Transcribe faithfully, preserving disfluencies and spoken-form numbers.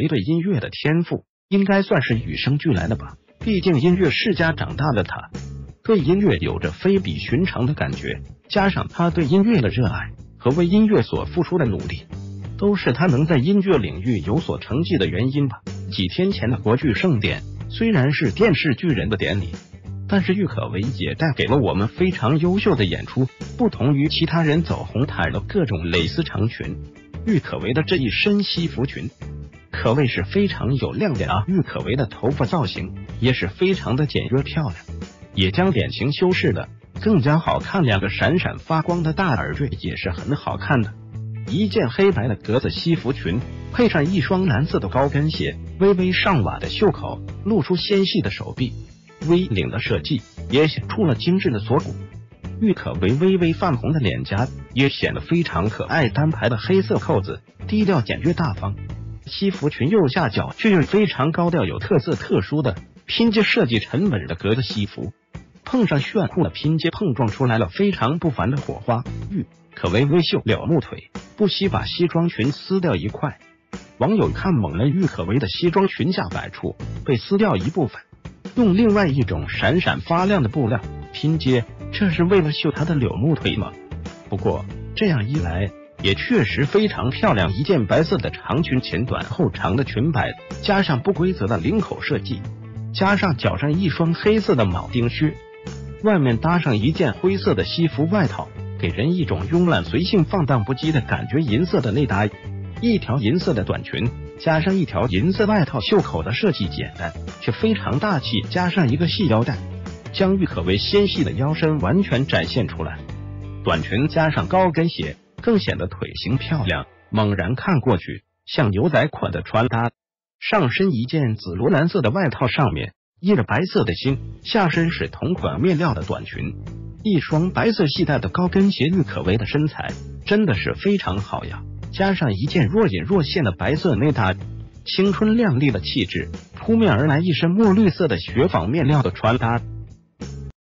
维对音乐的天赋应该算是与生俱来的吧，毕竟音乐世家长大的他，对音乐有着非比寻常的感觉，加上他对音乐的热爱和为音乐所付出的努力，都是他能在音乐领域有所成绩的原因吧。几天前的国剧盛典虽然是电视巨人的典礼，但是郁可唯也带给了我们非常优秀的演出。不同于其他人走红毯的各种蕾丝长裙，郁可唯的这一身西服裙可谓是非常有亮点啊！郁可唯的头发造型也是非常的简约漂亮，也将脸型修饰的更加好看，两个闪闪发光的大耳坠也是很好看的。一件黑白的格子西服裙，配上一双蓝色的高跟鞋，微微上瓦的袖口露出纤细的手臂，V 领的设计也显出了精致的锁骨，郁可唯微微泛红的脸颊也显得非常可爱，单排的黑色扣子低调简约大方，西服裙右下角却是非常高调有特色特殊的拼接设计，沉稳的格子西服碰上炫酷的拼接，碰撞出来了非常不凡的火花。郁可唯微秀柳木腿，不惜把西装裙撕掉一块，网友看懵了，郁可唯的西装裙下摆处被撕掉一部分，用另外一种闪闪发亮的布料拼接，这是为了秀她的柳木腿吗？不过这样一来也确实非常漂亮，一件白色的长裙，前短后长的裙摆，加上不规则的领口设计，加上脚上一双黑色的铆钉靴，外面搭上一件灰色的西服外套，给人一种慵懒随性放荡不羁的感觉。银色的内搭，一条银色的短裙，加上一条银色外套，袖口的设计简单却非常大气，加上一个细腰带，将郁可唯纤细的腰身完全展现出来。短裙加上高跟鞋，更显得腿型漂亮，猛然看过去像牛仔款的穿搭。上身一件紫罗兰色的外套，上面印着白色的星，下身是同款面料的短裙，一双白色系带的高跟鞋，郁可唯的身材真的是非常好呀，加上一件若隐若现的白色内搭，青春靓丽的气质扑面而来，一身墨绿色的雪纺面料的穿搭